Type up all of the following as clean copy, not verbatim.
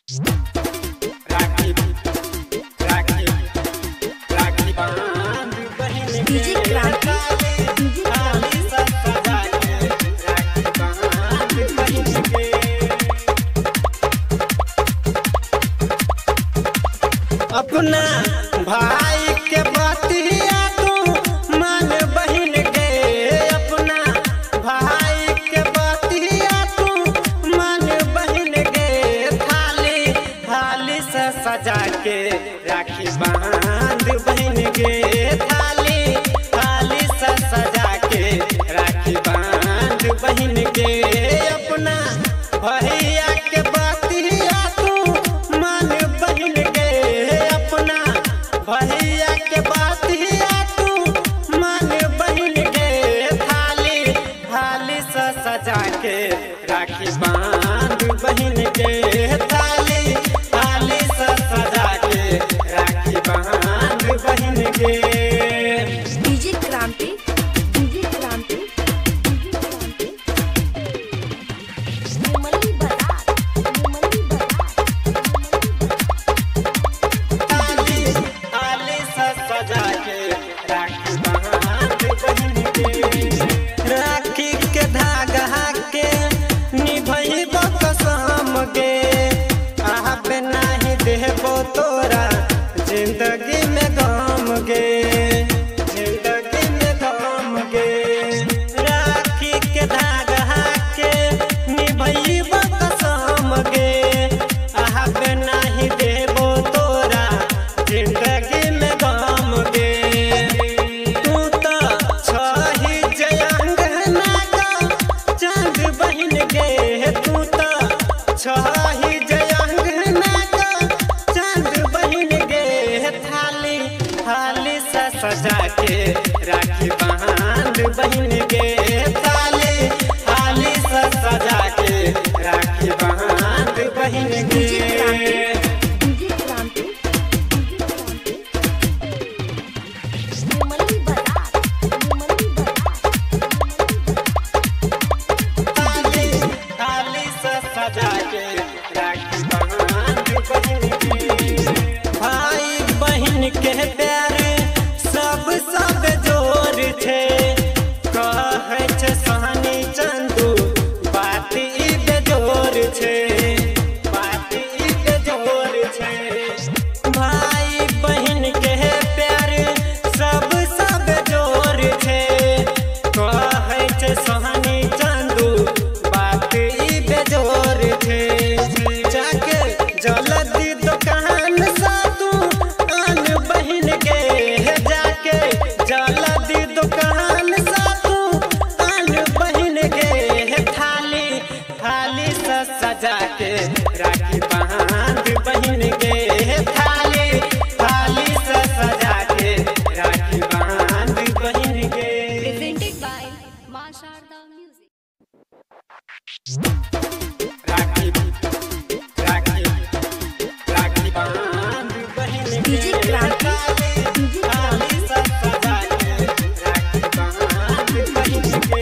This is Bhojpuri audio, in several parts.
राखी राखी राखी बांध बहन डीजे क्रांति थाली सब सजा के राखी बांध बहन के अपना भाई के बतिया तू मान बहन के अपना भाई के बतिया तू मान बहन के थाली थाली से सजा के राखी बांध बहन के थाली थाली से सजा के राखी बांध बहन के अपना भैया के बतिया तू मान बहन के अपना भैया के बतिया तू मान बहन के थाली थाली से सजा के राखी बांध बहन के थाली थाली से सजा के राखी बांध बहन के डीजे क्रांति निर्मली बरात थाली थाली से सजा के राखी बांध बहन के राखी के धागा के निभइबो कसम गे आबे नाही देबो तोरा जिंदगी में गम गे जिंदगी में गम गे राखी के धागा के निभइबो कसम गे आबे नाही देबो तोरा जिंदगी में गम गे तू तो छही जयंग नागा चांद बहन गे तू तो छही जयंग नागा चांद बहन गे थाली थाली से सजा के राखी बांध बहन के थाली थाली से सजा के राखी बांध बहन के निर्मली बरात थाली थाली से सजा के राखी बांध बहन के भाई बहन के प्यार सब जोर छे कहै छे सहनी चंदू बात ई बेजोर छे बात ई बेजोर छे भाई बहन के प्यार सब जोर छे कहै छे सहनी चंदू बात ई बेजोर छे जाके जल्दी दुकान सा तू आन बहन के जाके जल्दी दुकान सा तू आन बहन के थाली थाली से सजा के राखी बांध बहन के थाली थाली से सजा के राखी बांध बहन के presented by Ma Sharda Music. राखी राखी राखी बांध बहन के डीजे क्रांति थाली से सजा के राखी बांध बहन के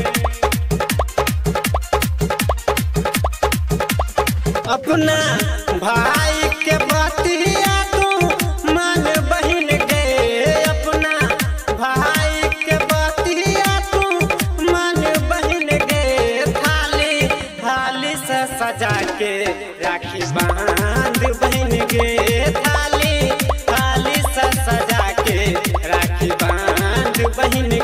अपना भाई के बतिया तू मान बहन के अपना भाई के बतिया तू मान बहन के थाली थाली से सजा के राखी बांध बहन के थाली थाली से सजा के राखी बांध बहन